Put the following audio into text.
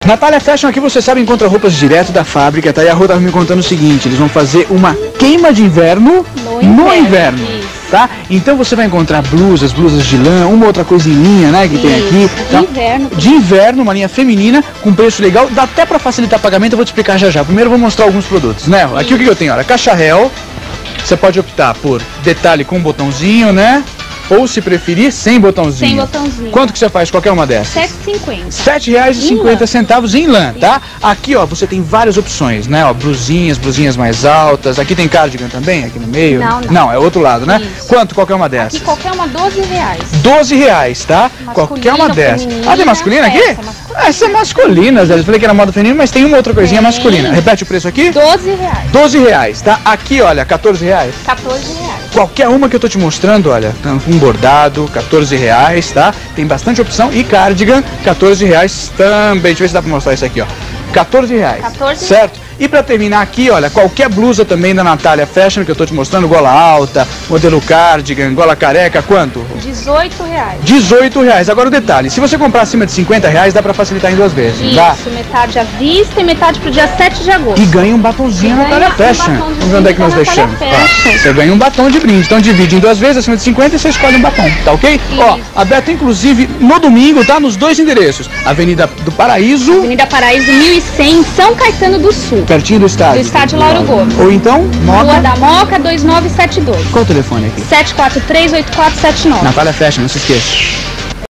Natália Fashion, aqui você sabe, encontra roupas direto da fábrica, tá? E a Rô tava me contando o seguinte, eles vão fazer uma queima de inverno no inverno, tá? Então você vai encontrar blusas de lã, uma outra coisa em linha, né, que tem aqui. Tá? De inverno, uma linha feminina, com preço legal, dá até pra facilitar o pagamento, eu vou te explicar já já. Primeiro eu vou mostrar alguns produtos, né? Aqui o que eu tenho, olha, caixa réu, você pode optar por detalhe com botãozinho, né? Ou, se preferir, sem botãozinho. Sem botãozinho. Quanto que você faz qualquer uma dessas? R$ 7,50 em lã, tá? Aqui, ó, você tem várias opções, né? Ó, blusinhas mais altas. Aqui tem cardigan também, aqui no meio? Não, é outro lado, né? Isso. Quanto qualquer uma dessas? Aqui qualquer uma, R$ 12. R$12, tá? Qualquer uma dessas. Ah, tem masculina aqui? Essa é masculina, Zé. Eu falei que era moda feminina, mas tem uma outra coisinha masculina. Repete o preço aqui? R$12, tá? Aqui, olha, R$14. R$14. Qualquer uma que eu tô te mostrando, olha, um bordado, R$14, tá? Tem bastante opção. E cardigan, R$14 também. Deixa eu ver se dá pra mostrar isso aqui, ó. R$14, certo? E pra terminar aqui, olha, qualquer blusa também da Natália Fashion, que eu tô te mostrando, gola alta, modelo cardigan, gola careca, quanto? R$18. Agora o detalhe, se você comprar acima de R$50, dá pra facilitar em 2 vezes, isso, tá? Metade à vista e metade pro dia 7 de agosto. E ganha um batonzinho Natália Fashion. Vamos ver onde é que nós deixamos. Você ganha um batom de brinde, então divide em 2 vezes, acima de 50 e você escolhe um batom, tá ok? Isso. Ó, aberto inclusive no domingo, tá? Nos 2 endereços. Avenida do Paraíso. Avenida Paraíso 1100, São Caetano do Sul. Pertinho do estádio. Do estádio Lauro Gomes. Ou então, Rua da Moca 2972. Qual o telefone aqui? 743-8479. Natália Fashion, não se esqueça.